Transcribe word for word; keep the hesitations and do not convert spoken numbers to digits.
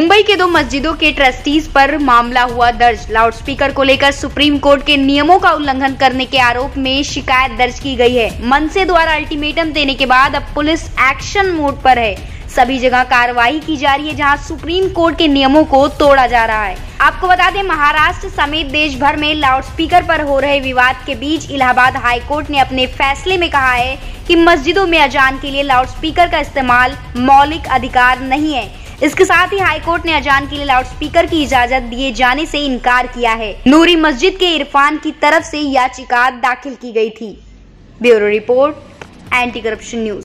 मुंबई के दो मस्जिदों के ट्रस्टीज पर मामला हुआ दर्ज। लाउडस्पीकर को लेकर सुप्रीम कोर्ट के नियमों का उल्लंघन करने के आरोप में शिकायत दर्ज की गई है। मनसे द्वारा अल्टीमेटम देने के बाद अब पुलिस एक्शन मोड पर है। सभी जगह कार्रवाई की जा रही है जहां सुप्रीम कोर्ट के नियमों को तोड़ा जा रहा है। आपको बता दें, महाराष्ट्र समेत देश भर में लाउडस्पीकर पर हो रहे विवाद के बीच इलाहाबाद हाई कोर्ट ने अपने फैसले में कहा है कि मस्जिदों में अजान के लिए लाउडस्पीकर का इस्तेमाल मौलिक अधिकार नहीं है। इसके साथ ही हाईकोर्ट ने अजान के लिए लाउडस्पीकर की इजाजत दिए जाने से इनकार किया है। नूरी मस्जिद के इरफान की तरफ से याचिका दाखिल की गई थी। Bureau report, anti corruption news.